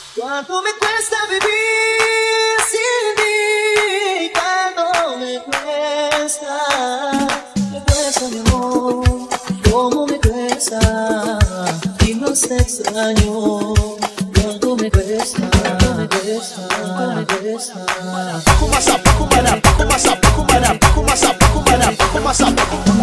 ¿Cuánto me cuesta vivir sin ti? ¿Cuánto me cuesta mi amor? ¿Cómo me cuesta? Y más te extraño. ¿Cuánto me cuesta? ¿Cuánto me cuesta? ¿Cuánto me cuesta? Paco masa, Paco mana, Paco masa, Paco mana, Paco masa, Paco mana, Paco masa, Paco.